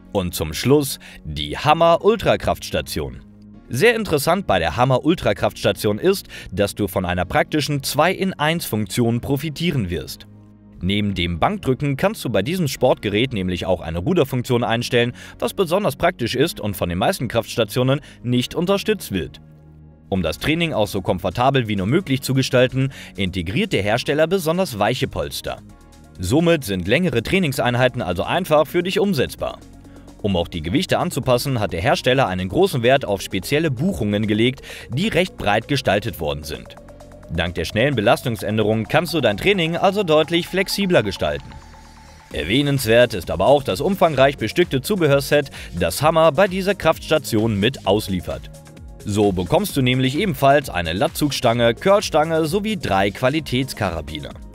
Und zum Schluss die Hammer Ultrakraftstation. Sehr interessant bei der Hammer Ultrakraftstation ist, dass du von einer praktischen 2-in-1-Funktion profitieren wirst. Neben dem Bankdrücken kannst du bei diesem Sportgerät nämlich auch eine Ruderfunktion einstellen, was besonders praktisch ist und von den meisten Kraftstationen nicht unterstützt wird. Um das Training auch so komfortabel wie nur möglich zu gestalten, integriert der Hersteller besonders weiche Polster. Somit sind längere Trainingseinheiten also einfach für dich umsetzbar. Um auch die Gewichte anzupassen, hat der Hersteller einen großen Wert auf spezielle Buchungen gelegt, die recht breit gestaltet worden sind. Dank der schnellen Belastungsänderung kannst du dein Training also deutlich flexibler gestalten. Erwähnenswert ist aber auch das umfangreich bestückte Zubehörset, das Hammer bei dieser Kraftstation mit ausliefert. So bekommst du nämlich ebenfalls eine Latzugstange, Curlstange sowie 3 Qualitätskarabiner.